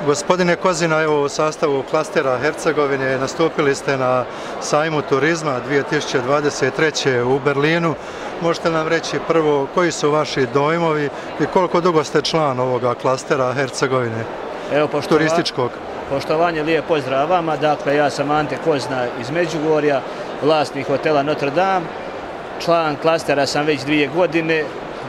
Gospodine Kozina, evo u sastavu klastera Hercegovine nastupili ste na sajmu turizma 2023. u Berlinu. Možete nam reći prvo koji su vaši dojmovi i koliko dugo ste član ovoga klastera Hercegovine turističkog? Poštovanje, lijep pozdrav vama. Dakle, ja sam Ante Kozina iz Međugorja, vlasnik hotela Notre Dame. Član klastera sam već 2 godine.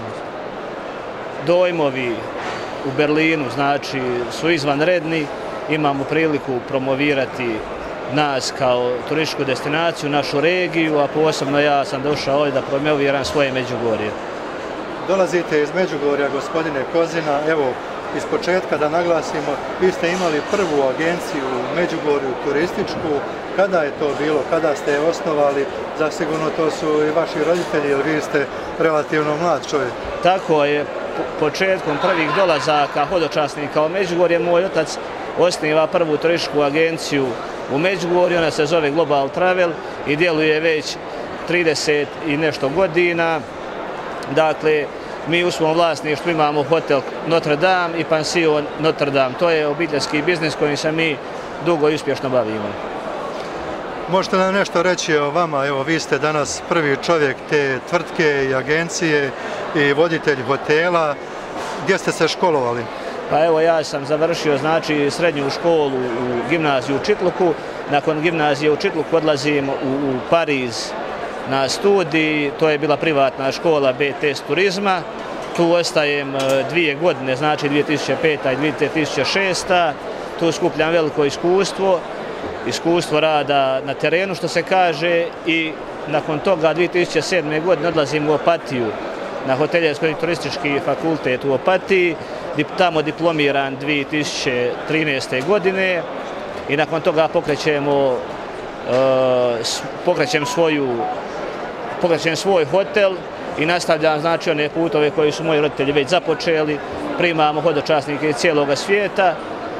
Dojmovi u Berlinu znači su izvanredni. Imamo priliku promovirati nas kao turističku destinaciju, našu regiju, a posebno ja sam došao ovdje da promoviram svoje Međugorje. Dolazite iz Međugorja, gospodine Kozina. Evo, iz početka da naglasimo, vi ste imali prvu agenciju u Međugorju turističku. Kada je to bilo? Kada ste je osnovali? Zasigurno to su i vaši roditelji, jer vi ste relativno mlad čovjek. Tako je. Početkom prvih dolazaka hodočasnika u Međugorje moj otac osniva prvu turističku agenciju u Međugorju, ona se zove Global Travel i djeluje već 30 i nešto godina. Dakle, mi u svom vlasništvu imamo hotel Notre Dame i pansion Notre Dame. To je obiteljski biznis kojim se mi dugo i uspješno bavimo. Možete nam nešto reći o vama? Evo, vi ste danas prvi čovjek te tvrtke i agencije i voditelj hotela. Gdje ste se školovali? Pa evo, ja sam završio znači srednju školu u gimnaziju u Čitluku. Nakon gimnazije u Čitluku odlazim u Pariz na studij. To je bila privatna škola BTS turizma. Tu ostajem 2 godine, znači 2005. i 2006. Tu skupljam veliko iskustvo rada na terenu, što se kaže, i nakon toga 2007. godine odlazim u Opatiju na Hoteljersko i turistički fakultet u Opatiji, tamo diplomiran 2013. godine i nakon toga pokrećem svoj hotel i nastavljam znači one putove koji su moji roditelji već započeli. Primamo hodočasnike iz cijelog svijeta.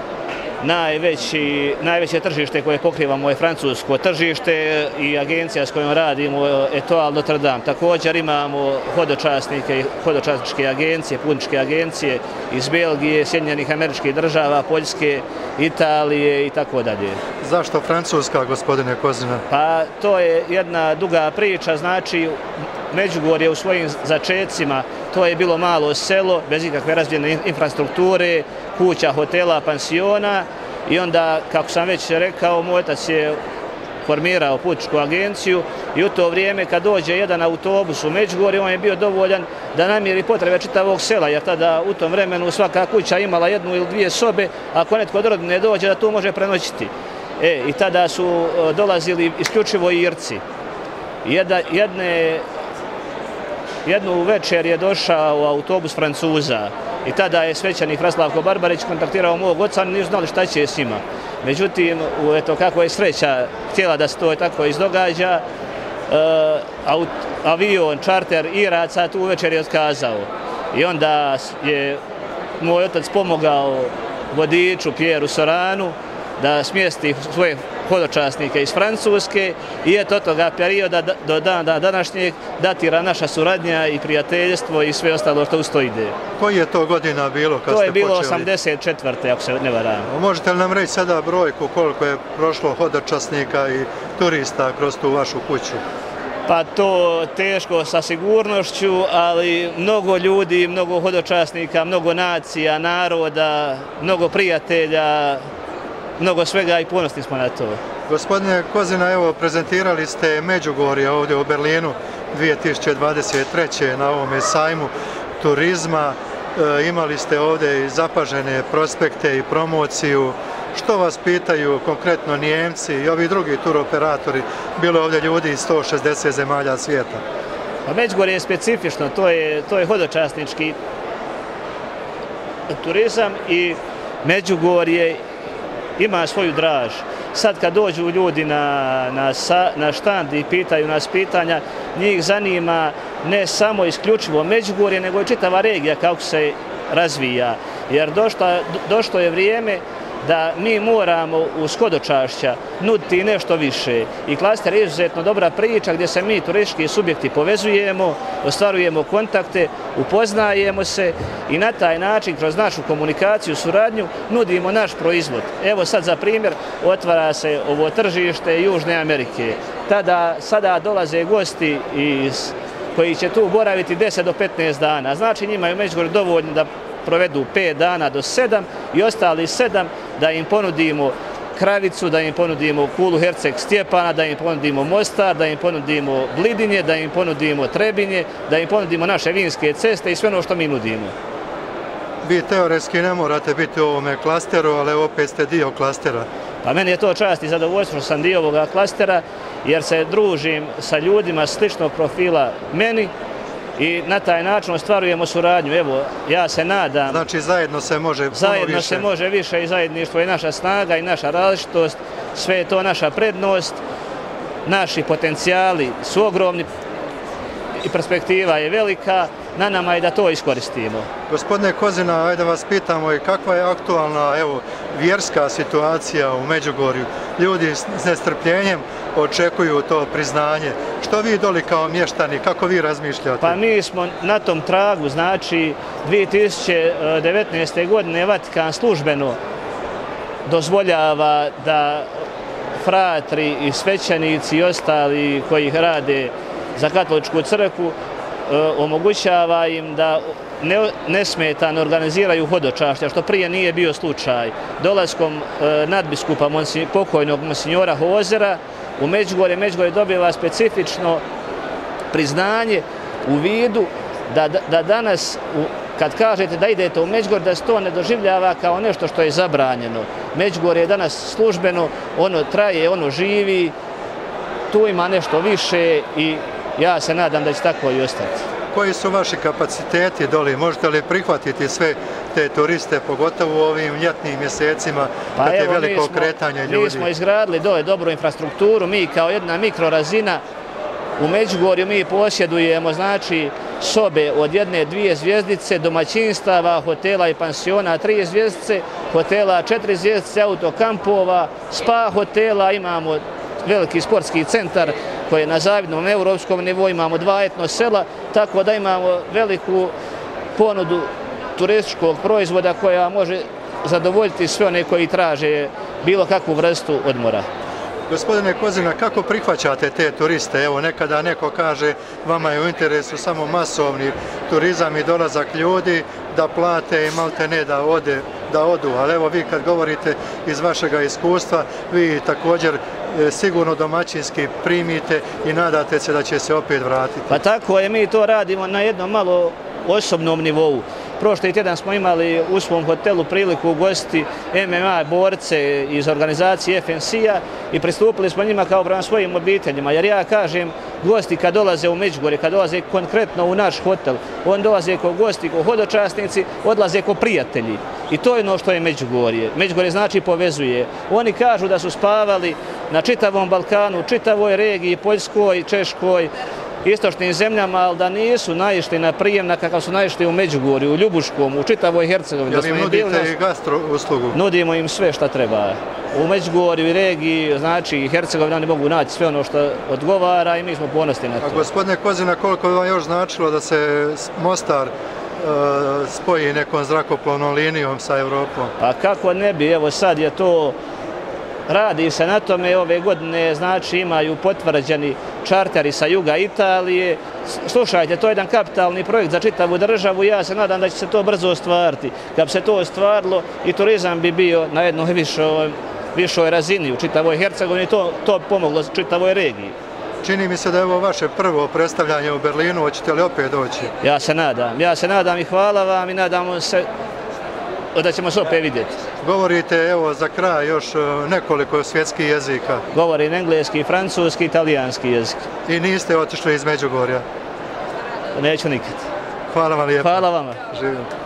Najveće tržište koje pokrivamo je francusko tržište i agencija s kojom radimo Etoile Notre Dame. Također imamo hodočasnike i hodočasničke agencije, putničke agencije iz Belgije, Sjedinjenih Američkih Država, Poljske, Italije i tako dalje. Zašto Francuska, gospodine Kozina? Pa to je jedna duga priča, znači Međugorje u svojim začecima, to je bilo malo selo, bez ikakve razvijene infrastrukture, kuća, hotela, pansiona i onda, kako sam već rekao, moj otac je formirao putničku agenciju i u to vrijeme kad dođe jedan autobus u Međugorje, on je bio dovoljan da namiri potrebe čitavog sela, jer tada u tom vremenu svaka kuća imala 1 ili 2 sobe, ako netko od rodine dođe da tu može prenoćiti. I tada su dolazili isključivo Irci. Jednu večer je došao autobus Francuza i tada je svećenik Raslavko Barbarić kontaktirao mog oca, nisu znali šta će s njima. Međutim, eto kako je sreća htjela da se to tako izdogađa, avion, čarter Iraca tu večer je otkazao. I onda je moj otac pomogao vodiču Pieru Soranu da smjesti svoje hodočasnike iz Francuske i eto od toga perioda do dana današnjeg datira naša suradnja i prijateljstvo i sve ostalo što uz to ide. Koji je to godina bilo kad ste počeli? To je bilo 84. ako se ne varam. Možete li nam reći sada brojku koliko je prošlo hodočasnika i turista kroz tu vašu kuću? Pa to teško sa sigurnošću, ali mnogo ljudi, mnogo hodočasnika, mnogo nacija, naroda, mnogo prijatelja, mnogo svega i ponosni smo na to. Gospodine Kozina, evo prezentirali ste Međugorje ovdje u Berlinu 2023. na ovome sajmu turizma. Imali ste ovdje i zapažene prospekte i promociju. Što vas pitaju konkretno Nijemci i ovi drugi turoperatori? Bilo je ovdje ljudi iz 160 zemalja svijeta. Međugorje je specifično, to je hodočasnički turizam i Međugorje ima svoju draž. Sad kad dođu ljudi na štand i pitaju nas pitanja, njih zanima ne samo isključivo Međugorje, nego i čitava regija kako se razvija. Jer došlo je vrijeme da mi moramo uz hodočašća nuditi nešto više. I klaster je izuzetno dobra priča gdje se mi turistički subjekti povezujemo, ostvarujemo kontakte, upoznajemo se i na taj način kroz našu komunikaciju, suradnju nudimo naš proizvod. Evo sad za primjer otvara se ovo tržište Južne Amerike. Sada dolaze gosti koji će tu boraviti 10 do 15 dana. Znači njima je u Međugorju dovoljno da provedu 5 dana do 7 i ostali 7 da im ponudimo Kravicu, da im ponudimo Kulu Herceg Stjepana, da im ponudimo Mostar, da im ponudimo Blidinje, da im ponudimo Trebinje, da im ponudimo naše vinske ceste i sve ono što mi nudimo. Vi teoretski ne morate biti u ovome klasteru, ali opet ste dio klastera. Pa meni je to čast i zadovoljstvo što sam dio ovoga klastera, jer se družim sa ljudima sličnog profila meni i na taj način ostvarujemo suradnju. Evo, ja se nadam... Znači zajedno se može puno više. Zajedno se može više i zajedništvo je naša snaga i naša različitost. Sve je to naša prednost. Naši potencijali su ogromni i perspektiva je velika. Na nama je da to iskoristimo. Gospodine Kozina, ajde vas pitamo i kakva je aktualna vjerska situacija u Međugorju. Ljudi s nestrpljenjem očekuju to priznanje. Što vi doli kao mještani, kako vi razmišljate? Pa mi smo na tom tragu, znači 2019. godine Vatikan službeno dozvoljava da fratri i svećenici i ostali koji rade za katoličku crkvu omogućava im da nesmetano organiziraju hodočašća, što prije nije bio slučaj. Dolaskom nadbiskupa pokojnog monsinjora Hozera u Međugorje dobiva specifično priznanje u vidu da danas, kad kažete da idete u Međugorje, da se to ne doživljava kao nešto što je zabranjeno. Međugorje je danas službeno, ono traje, ono živi, tu ima nešto više i ja se nadam da će tako i ostati. Koji su vaši kapaciteti doli? Možete li prihvatiti sve te turiste, pogotovo u ovim ljetnim mjesecima, kad je veliko kretanje ljudi? Mi smo izgradili dole dobru infrastrukturu, mi kao jedna mikrorazina u Međugorju mi posjedujemo znači sobe od 1-2 zvjezdice, domaćinstava, hotela i pansiona 3 zvjezdice, hotela 4 zvjezdice, autokampova, spa hotela, imamo veliki sportski centar koji je na zavidnom europskom nivou, imamo 2 etno sela, tako da imamo veliku ponudu turističkog proizvoda koja može zadovoljiti sve one koji traže bilo kakvu vrstu odmora. Gospodine Kozina, kako prihvaćate te turiste? Evo, nekada neko kaže vama je u interesu samo masovni turizam i dolazak ljudi da plate i malte ne da odu. Ali evo vi kad govorite iz vašega iskustva, vi također sigurno domaćinski primite i nadate se da će se opet vratiti. Pa tako je, mi to radimo na jednom malo osobnom nivou. Prošli tjedan smo imali u svom hotelu priliku ugostiti MMA borce iz organizacije FNC-a i pristupili smo njima kao prema svojim obiteljima. Jer ja kažem, gosti kad dolaze u Međugorje, kad dolaze konkretno u naš hotel, on dolaze kao gosti, kao hodočasnici, odlaze kao prijatelji. I to je ono što je Međugorje. Međugorje znači povezuje. Oni kažu da su spavali na čitavom Balkanu, čitavoj regiji, Poljskoj, Češkoj, istočnim zemljama, ali da nisu naišli na prijem na kakav su naišli u Međugorju, u Ljubuškom, u čitavoj Hercegovini. Jel im nudite i gastro uslugu? Nudimo im sve što treba. U Međugorju i regiji, znači Hercegovini, oni mogu naći sve ono što odgovara i mi smo ponosni na to. A gospodine Kozina, koliko bi vam još značilo da se Mostar spoji nekom zrakoplovnom linijom sa Europom? Pa kako ne bi, evo sad je to... Radi se na tome, ove godine znači imaju potvrđeni čarteri sa juga Italije. Slušajte, to je jedan kapitalni projekt za čitavu državu i ja se nadam da će se to brzo ostvariti. Kad bi se to ostvarilo i turizam bi bio na jednoj višoj razini u čitavoj Hercegovini, to pomoglo čitavoj regiji. Čini mi se da je ovo vaše prvo predstavljanje u Berlinu, hoćete li opet doći? Ja se nadam i hvala vam i nadamo se da ćemo se opet vidjeti. Govorite, evo, za kraj još nekoliko svjetskih jezika. Govorim engleski, francuski, italijanski jezik. I niste otišli iz Međugorja? Neću nikad. Hvala vam lijepo. Hvala vama. Živim.